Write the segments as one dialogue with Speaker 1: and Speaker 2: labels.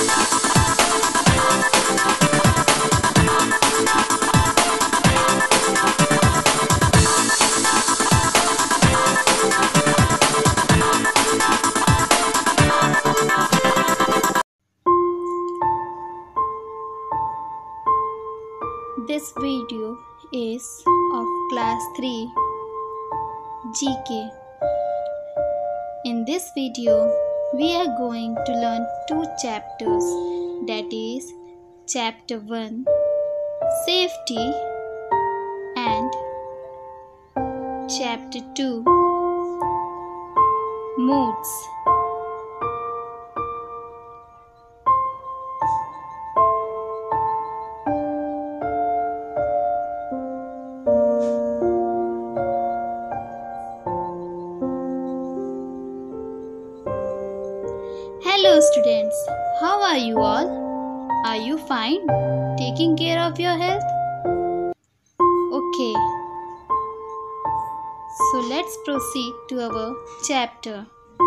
Speaker 1: This video is of class 3 GK. In this video, we are going to learn 2 chapters, that is chapter 1 Safety and chapter 2 Moods. Hello students, how are you all? Are you fine? Taking care of your health? Okay. So let's proceed to our chapter.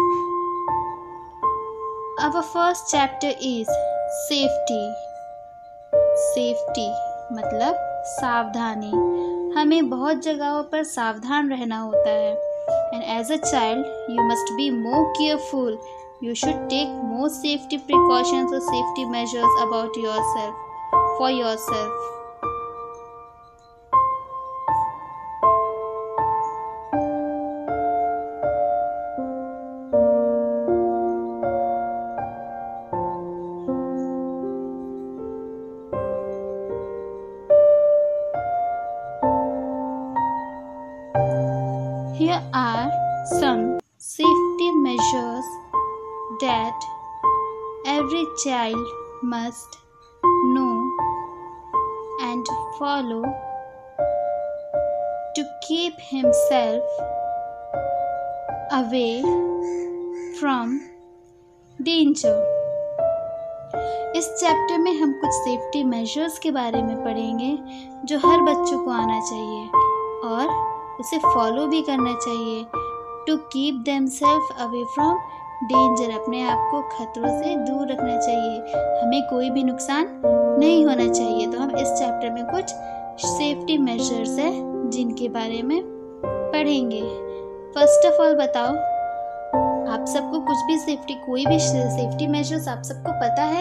Speaker 1: Our first chapter is safety. Safety मतलब सावधानी. हमें बहुत जगहों पर सावधान रहना होता है. And as a child, you must be more careful. You should take more safety precautions or safety measures about yourself, for yourself. Here are some safety measures that every child must know and follow to keep himself away from danger. इस chapter में हम कुछ safety measures के बारे में पढ़ेंगे जो हर बच्चों को आना चाहिए और उसे फॉलो भी करना चाहिए to keep themselves away from danger. अपने आप को खतरों से दूर रखना चाहिए. हमें कोई भी नुकसान नहीं होना चाहिए. तो हम इस चैप्टर में कुछ सेफ्टी मेजर्स है जिनके बारे में पढ़ेंगे. फर्स्ट ऑफ ऑल बताओ, आप सबको कुछ भी कोई भी सेफ्टी मेजर्स आप सबको पता है?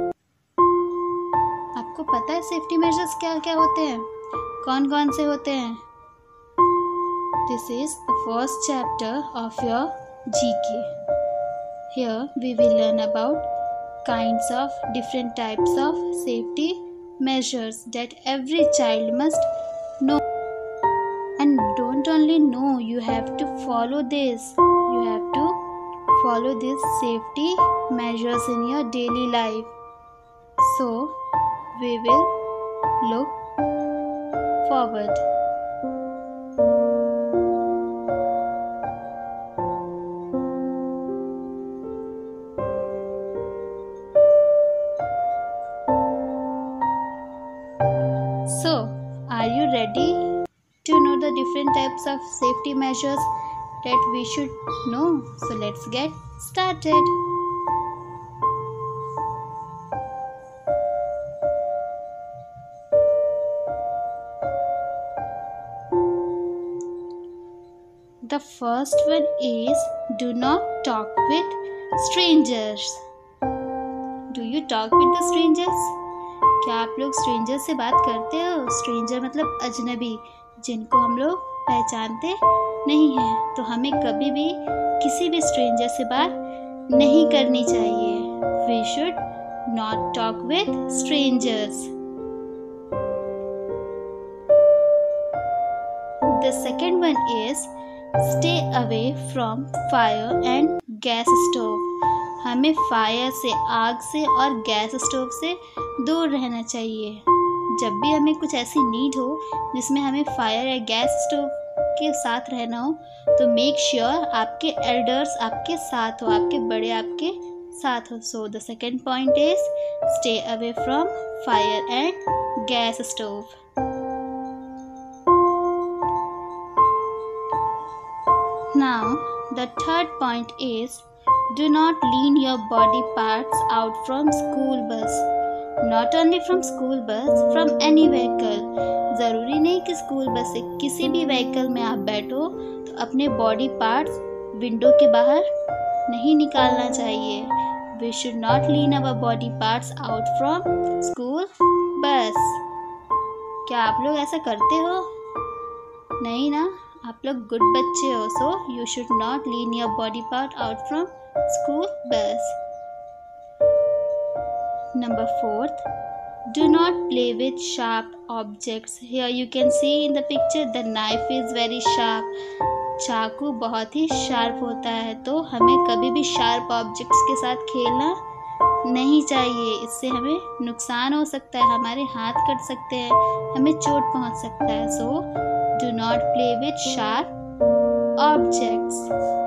Speaker 1: आपको पता है सेफ्टी मेजर्स क्या क्या होते हैं, कौन कौन से होते हैं? This is the first chapter of your GK. Here we will learn about kinds of different types of safety measures that every child must know. And don't only know, you have to follow this. You have to follow these safety measures in your daily life. So we will look forward. So, are you ready to know the different types of safety measures that we should know? So, let's get started. The first one is do not talk with strangers. Do you talk with the strangers? क्या आप लोग stranger से बात करते हो? Stranger मतलब अजनबी, जिनको हम लोग पहचानते नहीं हैं. तो हमें कभी भी किसी भी स्ट्रेंजर से बात नहीं करनी चाहिए. We should not talk with strangers. The second one is stay away from fire and gas stove. हमें फायर से, आग से और गैस स्टोव से दूर रहना चाहिए. जब भी हमें कुछ ऐसी नीड हो जिसमें हमें फायर या गैस स्टोव के साथ रहना हो, तो मेक श्योर आपके एल्डर्स आपके साथ हो, आपके बड़े आपके साथ हो. So the second point is stay away from fire and gas stove. Now the third point is Do not lean your body parts out from school bus. Not only from school bus, from any vehicle. ज़रूरी नहीं कि school bus से, किसी भी vehicle में आप बैठो तो अपने बॉडी पार्ट्स विंडो के बाहर नहीं निकालना चाहिए. We should not lean our body parts out from school bus. क्या आप लोग ऐसा करते हो? नहीं ना, आप लोग गुड बच्चे हो. So you should not lean your body part out from school bus. Number 4, do not play with sharp objects. Here you can see in the picture the knife is very sharp. चाकू बहुत ही sharp होता है, तो हमें कभी भी sharp objects के साथ खेलना नहीं चाहिए. इससे हमें नुकसान हो सकता है, हमारे हाथ कट सकते हैं, हमें चोट पहुंच सकता है. So do not play with sharp objects.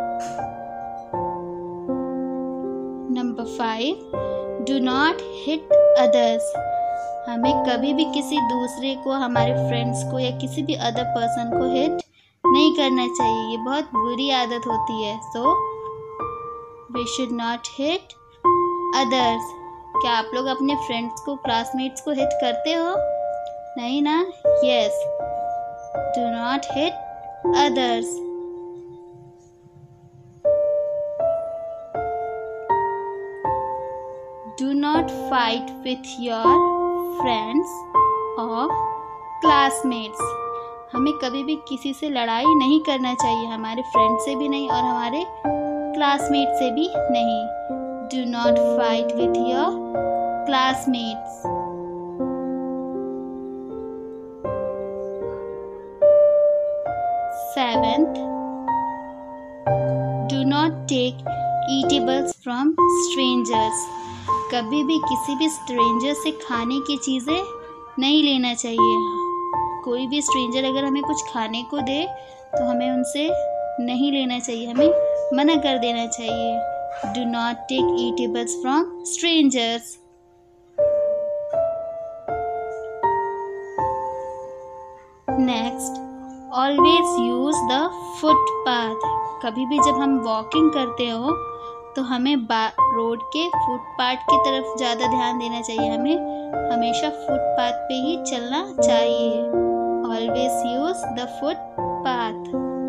Speaker 1: Number 5, do not hit others. हमें कभी भी किसी दूसरे को, हमारे फ्रेंड्स को या किसी भी अदर पर्सन को हिट नहीं करना चाहिए. ये बहुत बुरी आदत होती है. So we should not hit others. क्या आप लोग अपने फ्रेंड्स को, क्लासमेट्स को हिट करते हो? नहीं ना. Yes, do not hit others. Do not fight with your friends और क्लासमेट्स. हमें कभी भी किसी से लड़ाई नहीं करना चाहिए, हमारे फ्रेंड से भी नहीं और हमारे क्लासमेट से भी नहीं. Do not fight with your classmates. Seventh, do not take eatables from strangers. कभी भी किसी भी स्ट्रेंजर से खाने की चीज़ें नहीं लेना चाहिए. कोई भी स्ट्रेंजर अगर हमें कुछ खाने को दे तो हमें उनसे नहीं लेना चाहिए, हमें मना कर देना चाहिए. Do not take eatables from strangers. Next, always use the footpath. कभी भी जब हम वॉकिंग करते हो तो हमें रोड के फुटपाथ की तरफ ज़्यादा ध्यान देना चाहिए. हमें हमेशा फुटपाथ पे ही चलना चाहिए. Always use the footpath.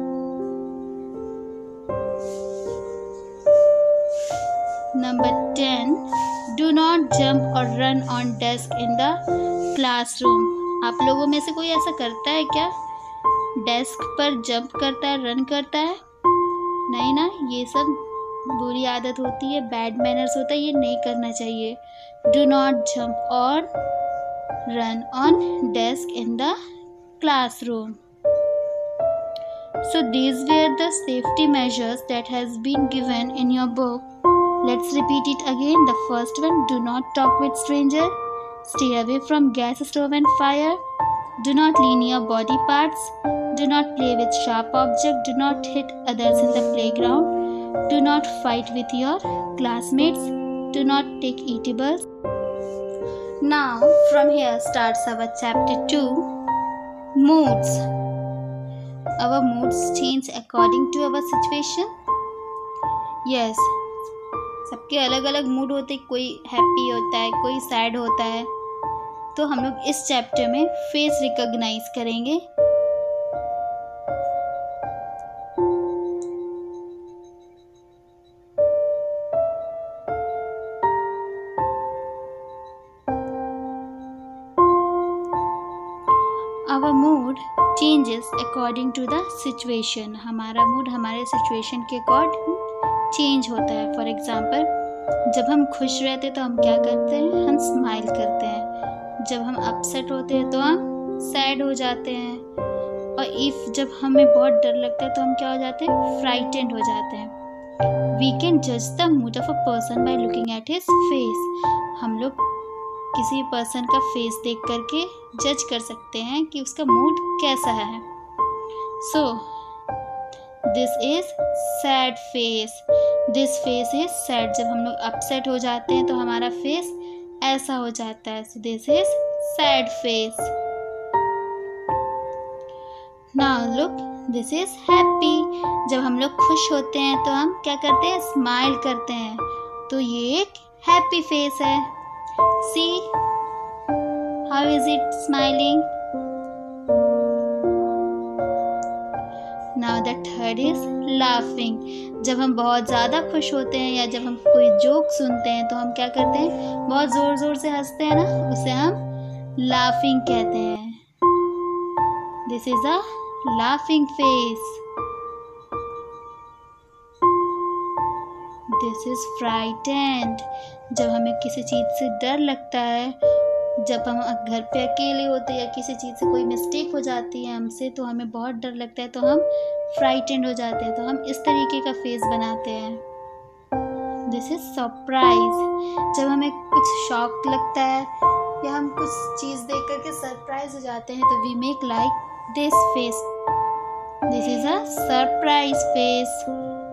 Speaker 1: Number 10, do not jump और run on desk in the classroom. आप लोगों में से कोई ऐसा करता है क्या? डेस्क पर जंप करता है, रन करता है? नहीं ना. ये सब बुरी आदत होती है, बैड मैनर्स होता है, ये नहीं करना चाहिए. डू नॉट जंप और run on desk in the classroom. So these were the safety measures that has been given in your book. Let's repeat it again. The first one, do not talk with stranger. Stay away from gas stove and fire. Do not lean your body parts. Do not play with sharp objects. Do not hit others in the playground. Do not fight with your classmates. Do not take eatables. Now from here starts our chapter 2. Moods. Our moods change according to our situation. Yes, सबके अलग अलग mood होते हैं. कोई happy होता है, कोई sad होता है. तो हम लोग इस चैप्टर में फेस रिकॉग्नाइज करेंगे. Our mood changes according to the situation. हमारा मूड हमारे सिचुएशन के अकॉर्डिंग चेंज होता है. फॉर एग्जाम्पल, जब हम खुश रहते हैं तो हम क्या करते हैं? हम स्माइल करते हैं. जब हम अपसेट होते हैं तो हम सैड हो जाते हैं. और जब हमें बहुत डर लगता है तो हम क्या हो जाते हैं? फ्राइटेंड हो जाते हैं. वी कैन जज the mood of a person by looking at his face. हम लोग किसी पर्सन का फेस देख करके जज कर सकते हैं कि उसका मूड कैसा है. So this is sad face. This face is sad. जब हम लोग अपसेट हो जाते हैं तो हमारा फेस ऐसा हो जाता है. So this is sad face. Now look, this is happy. जब हम लोग खुश होते हैं तो हम क्या करते हैं, स्माइल करते हैं, तो ये एक हैप्पी फेस है। See how is it smiling. Now the third is laughing. जब हम बहुत ज़्यादा खुश होते हैं या जब हम कोई जोक सुनते हैं तो हम क्या करते हैं, बहुत ज़ोर ज़ोर से हंसते हैं ना, उसे हम लाफिंग कहते हैं। This is a laughing face. This is frightened. जब हमें किसी चीज़ से डर लगता है, जब हम घर पे अकेले होते हैं या किसी चीज़ से कोई मिस्टेक हो जाती है हमसे, तो हमें बहुत डर लगता है, तो हम फ्राइटेंड हो जाते हैं, तो हम इस तरीके का फेस बनाते हैं। This is surprise. जब हमें कुछ शॉक लगता है या हम कुछ चीज़ देख करके सरप्राइज हो जाते हैं, तो we make like this face. This is a surprise face.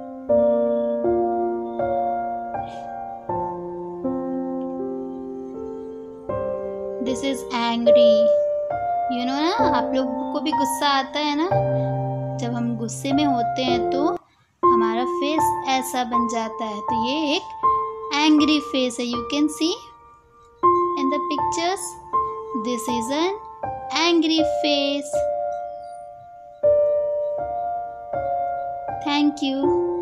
Speaker 1: This is angry. You know ना, आप लोगों को भी गुस्सा आता है ना, जब हम गुस्से में होते हैं तो हमारा फेस ऐसा बन जाता है, तो ये एक एंग्री फेस है। You can see in the pictures, this is an angry face. Thank you.